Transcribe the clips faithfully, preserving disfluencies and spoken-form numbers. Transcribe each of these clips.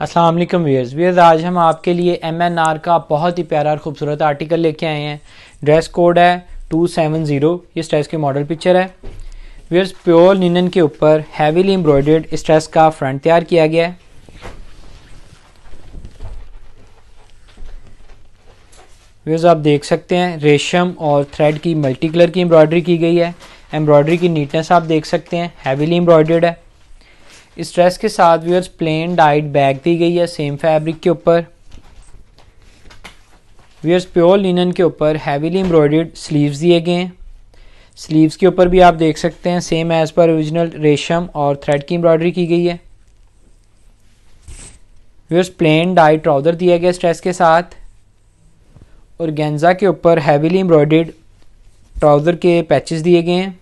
अस्सलाम वालेकुम viewers viewers आज हम आपके लिए एम एन आर का बहुत ही प्यारा और खूबसूरत आर्टिकल लेके आए हैं। ड्रेस कोड है टू सेवन ज़ीरो। इस ड्रेस की मॉडल पिक्चर है। व्यूअर्स प्योर लिनन के ऊपर हैवीली एम्ब्रॉयडर्ड इस ड्रेस का फ्रंट तैयार किया गया है। व्यूअर्स आप देख सकते हैं रेशम और थ्रेड की मल्टी कलर की एम्ब्रॉयडरी की गई है। एम्ब्रॉयडरी की नीटनेस आप देख सकते हैं, हैवीली एम्ब्रॉयडर्ड है। इस ड्रेस के साथ व्यूअर्स प्लेन डाइट बैग दी गई है सेम फैब्रिक के ऊपर। व्यूअर्स प्योर लिनन के ऊपर हैवीली एम्ब्रॉयडर्ड स्लीव्स दिए गए हैं। स्लीव्स के ऊपर भी आप देख सकते हैं सेम एज पर ओरिजिनल रेशम और थ्रेड की एम्ब्रॉयडरी की गई है। व्यूअर्स प्लेन डाइट ट्राउजर दिया गया इस ड्रेस के साथ और गेंजा के ऊपर हैवीली एम्ब्रॉयडर्ड ट्राउजर के पैचेस दिए गए हैं।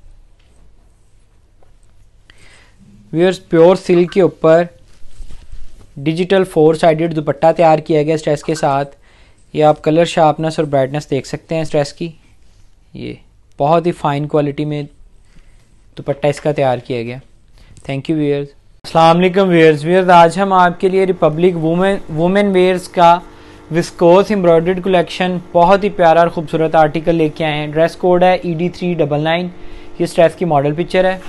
व्यूअर्स प्योर सिल्क के ऊपर डिजिटल फोर साइडेड दुपट्टा तैयार किया गया इस ड्रेस के साथ। ये आप कलर शार्पनेस और ब्राइटनेस देख सकते हैं इस ड्रेस की। ये बहुत ही फाइन क्वालिटी में दुपट्टा इसका तैयार किया गया। Thank you viewers. अस्सलाम वालेकुम व्यूअर्स व्यूअर्स आज हम आपके लिए रिपब्लिक वुमेन वुमेन वेयर्स का विस्कोस एम्ब्रॉयडर्ड कलेक्शन बहुत ही प्यारा और खूबसूरत आर्टिकल लेके आए हैं। ड्रेस कोड है E D three double nine. इस ड्रेस की मॉडल पिक्चर है।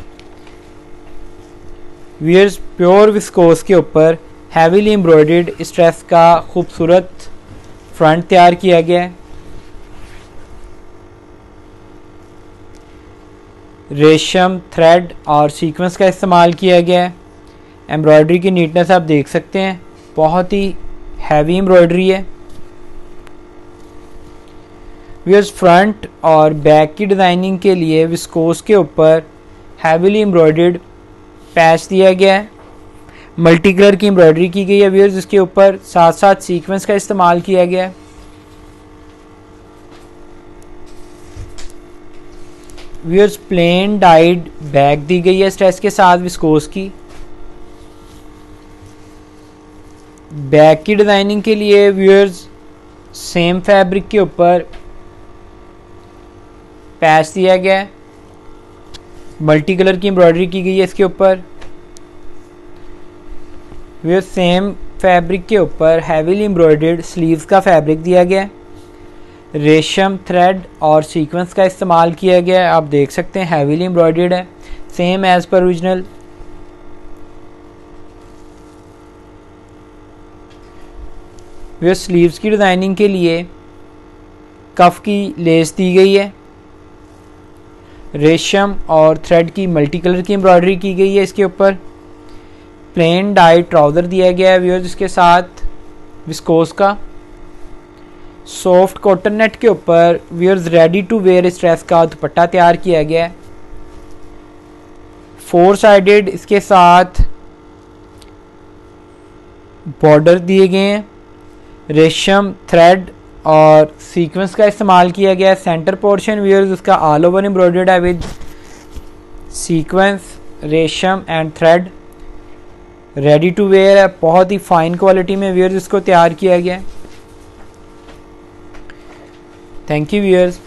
व्यूअर्स प्योर विस्कोस के ऊपर हैवीली एम्ब्रॉयडर्ड इस ड्रेस का खूबसूरत फ्रंट तैयार किया गया है। रेशम थ्रेड और सीक्वेंस का इस्तेमाल किया गया है। एम्ब्रॉयडरी की नीटनेस आप देख सकते हैं, बहुत ही हैवी एम्ब्रॉयडरी है। व्यूअर्स फ्रंट और बैक की डिज़ाइनिंग के लिए विस्कोस के ऊपर हैवीली एम्ब्रॉयडर्ड पैच दिया गया है। मल्टी कलर की एम्ब्रॉयडरी की गई है व्यूअर्स। इसके ऊपर साथ साथ सीक्वेंस का इस्तेमाल किया गया है। व्यूअर्स प्लेन डाइड बैग दी गई है इस ड्रेस के साथ विस्कोस की। बैग की डिजाइनिंग के लिए व्यूअर्स सेम फैब्रिक के ऊपर पैच दिया गया है। मल्टी कलर की एम्ब्रॉयडरी की गई है इसके ऊपर। व्यूअर्स सेम फैब्रिक के ऊपर हैवीली एम्ब्रॉयडर्ड स्लीव्स का फैब्रिक दिया गया है। रेशम थ्रेड और सीक्वेंस का इस्तेमाल किया गया है। आप देख सकते हैं हैवीली एम्ब्रॉयडर्ड है same as per original. Viewers sleeves की डिज़ाइनिंग के लिए कफ की लेस दी गई है। रेशम और थ्रेड की मल्टी कलर की एम्ब्रॉयडरी की गई है इसके ऊपर। प्लेन डाइट ट्राउज़र दिया गया है व्यूअर्स इसके साथ विस्कोस का। सॉफ्ट कॉटन नेट के ऊपर व्यूअर्स रेडी टू वेयर इस ड्रेस का दुपट्टा तैयार किया गया है। फोर साइडेड इसके साथ बॉर्डर दिए गए हैं। रेशम थ्रेड और सीक्वेंस का इस्तेमाल किया गया है। सेंटर पोर्शन व्यूअर्स उसका ऑल ओवर एम्ब्रॉयडर्ड है विद सीक्वेंस रेशम and thread. Ready to wear है, बहुत ही फाइन क्वालिटी में व्यूअर्स इसको तैयार किया गया है। Thank you viewers.